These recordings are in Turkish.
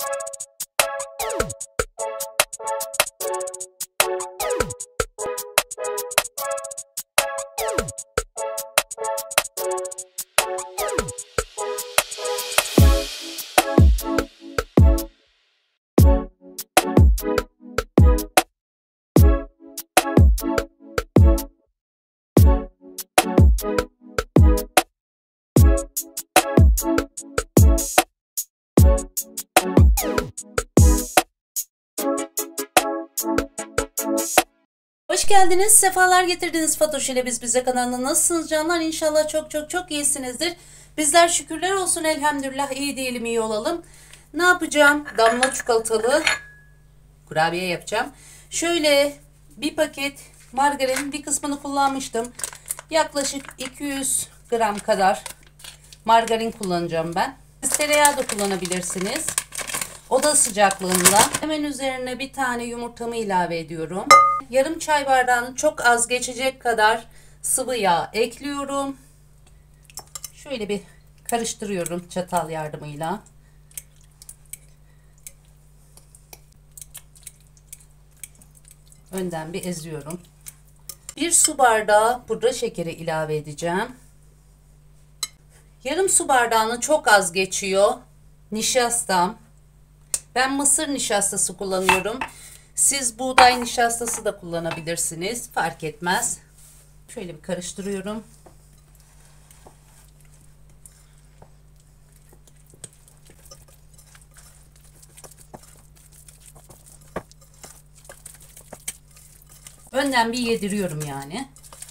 Hoş geldiniz, sefalar getirdiniz Fatoş ile Biz Bize kanalına. Nasılsınız canlar? İnşallah çok iyisinizdir. Bizler şükürler olsun elhamdülillah iyi diyelim, iyi olalım. Ne yapacağım? Damla çikolatalı kurabiye yapacağım. Şöyle bir paket margarin, bir kısmını kullanmıştım. Yaklaşık 200 gram kadar margarin kullanacağım ben. Siz tereyağı da kullanabilirsiniz. Oda sıcaklığında. Hemen üzerine bir tane yumurtamı ilave ediyorum. Yarım çay bardağını çok az geçecek kadar sıvı yağ ekliyorum. Şöyle bir karıştırıyorum çatal yardımıyla. Önden bir eziyorum. Bir su bardağı pudra şekeri ilave edeceğim. Yarım su bardağını çok az geçiyor nişastam. Ben mısır nişastası kullanıyorum. Siz buğday nişastası da kullanabilirsiniz. Fark etmez. Şöyle bir karıştırıyorum. Önden bir yediriyorum yani.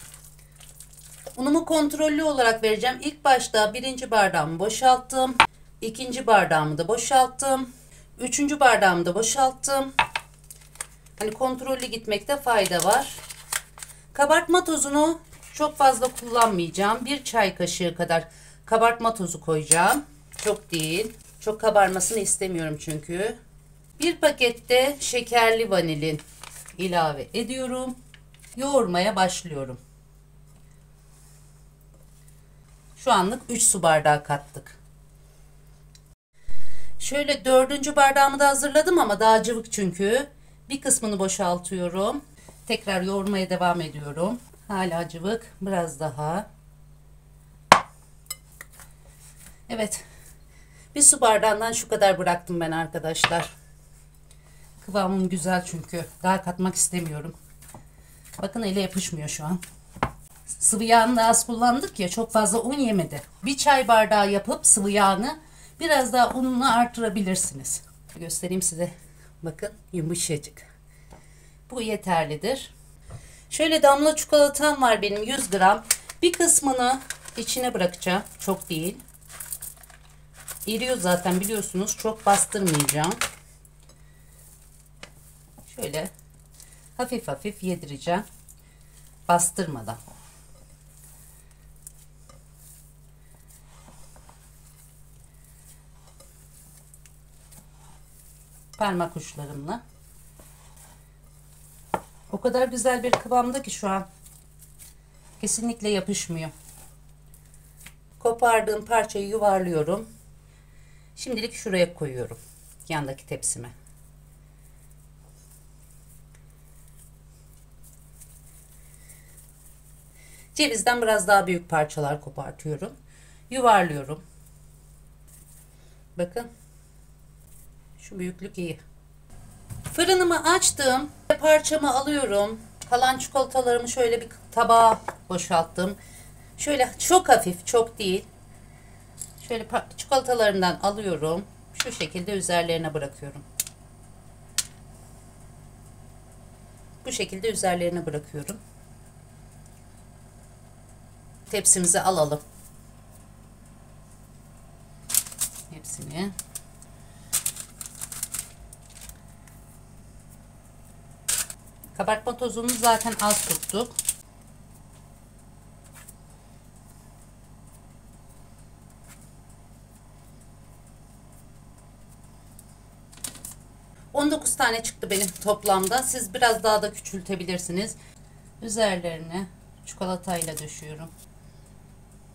Unumu kontrollü olarak vereceğim. İlk başta birinci bardağımı boşalttım. İkinci bardağımı da boşalttım. Üçüncü bardağımı da boşalttım. Hani kontrollü gitmekte fayda var. Kabartma tozunu çok fazla kullanmayacağım. Bir çay kaşığı kadar kabartma tozu koyacağım. Çok değil. Çok kabarmasını istemiyorum çünkü. Bir pakette şekerli vanilin ilave ediyorum. Yoğurmaya başlıyorum. Şu anlık 3 su bardağı kattık. Şöyle dördüncü bardağımı da hazırladım ama daha cıvık çünkü. Bir kısmını boşaltıyorum. Tekrar yoğurmaya devam ediyorum. Hala cıvık. Biraz daha. Evet. Bir su bardağından şu kadar bıraktım ben arkadaşlar. Kıvamım güzel çünkü. Daha katmak istemiyorum. Bakın ele yapışmıyor şu an. Sıvı yağını da az kullandık ya, çok fazla un yemedi. Bir çay bardağı yapıp sıvı yağını biraz daha ununu artırabilirsiniz. Göstereyim size. Bakın yumuşacık. Bu yeterlidir. Şöyle damla çikolatam var benim 100 gram. Bir kısmını içine bırakacağım. Çok değil. Eriyor zaten biliyorsunuz. Çok bastırmayacağım. Şöyle hafif hafif yedireceğim. Bastırmadan. Parmak uçlarımla. O kadar güzel bir kıvamda ki şu an. Kesinlikle yapışmıyor. Kopardığım parçayı yuvarlıyorum. Şimdilik şuraya koyuyorum. Yandaki tepsime. Cevizden biraz daha büyük parçalar kopartıyorum. Yuvarlıyorum. Bakın. Şu büyüklük iyi. Fırınımı açtım. Parçamı alıyorum. Kalan çikolatalarımı şöyle bir tabağa boşalttım. Şöyle çok hafif, çok değil. Şöyle çikolatalarından alıyorum. Şu şekilde üzerlerine bırakıyorum. Bu şekilde üzerlerine bırakıyorum. Tepsimize alalım. Hepsini. Kabartma tozunu zaten az tuttuk. ...19 tane çıktı benim toplamda. Siz biraz daha da küçültebilirsiniz. Üzerlerine çikolatayla döşüyorum.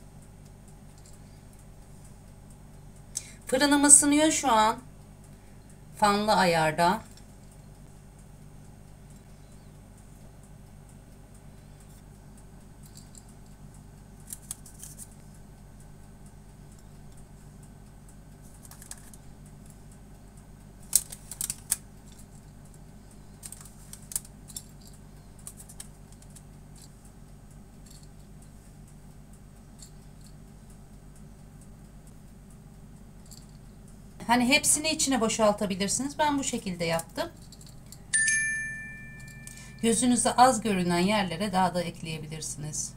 Fırınım ısınıyor şu an. Fanlı ayarda. Hani hepsini içine boşaltabilirsiniz. Ben bu şekilde yaptım. Gözünüze az görünen yerlere daha da ekleyebilirsiniz.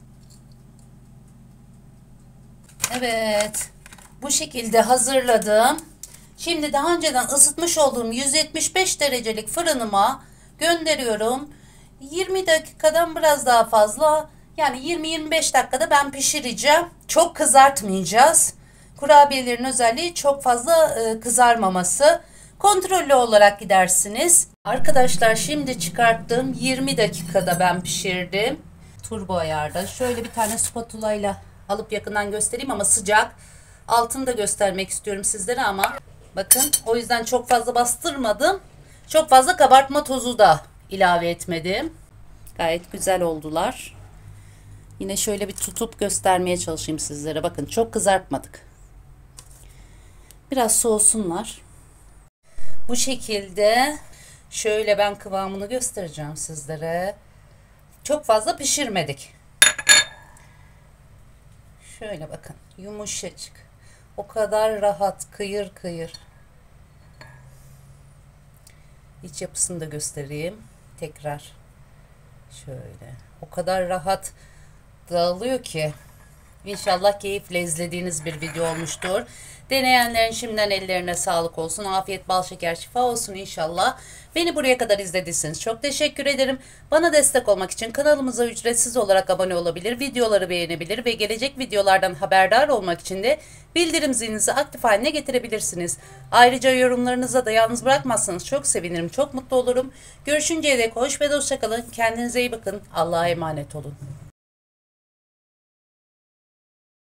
Evet. Bu şekilde hazırladım. Şimdi daha önceden ısıtmış olduğum 175 derecelik fırınıma gönderiyorum. 20 dakikadan biraz daha fazla, yani 20-25 dakikada ben pişireceğim. Çok kızartmayacağız. Kurabiyelerin özelliği çok fazla kızarmaması. Kontrollü olarak gidersiniz. Arkadaşlar şimdi çıkarttım. 20 dakikada ben pişirdim. Turbo ayarda. Şöyle bir tane spatula ile alıp yakından göstereyim ama sıcak. Altını da göstermek istiyorum sizlere ama bakın, o yüzden çok fazla bastırmadım. Çok fazla kabartma tozu da ilave etmedim. Gayet güzel oldular. Yine şöyle bir tutup göstermeye çalışayım sizlere. Bakın, çok kızartmadık. Biraz soğusunlar. Bu şekilde şöyle ben kıvamını göstereceğim sizlere. Çok fazla pişirmedik. Şöyle bakın, yumuşacık. O kadar rahat, kıyır kıyır. İç yapısını da göstereyim. Tekrar. Şöyle. O kadar rahat dağılıyor ki. İnşallah keyifle izlediğiniz bir video olmuştur. Deneyenlerin şimdiden ellerine sağlık olsun. Afiyet, bal, şeker, şifa olsun inşallah. Beni buraya kadar izlediyseniz çok teşekkür ederim. Bana destek olmak için kanalımıza ücretsiz olarak abone olabilir, videoları beğenebilir ve gelecek videolardan haberdar olmak için de bildirim zilinizi aktif haline getirebilirsiniz. Ayrıca yorumlarınıza da yalnız bırakmazsanız çok sevinirim, çok mutlu olurum. Görüşünceye dek hoş ve hoşça kalın. Kendinize iyi bakın. Allah'a emanet olun.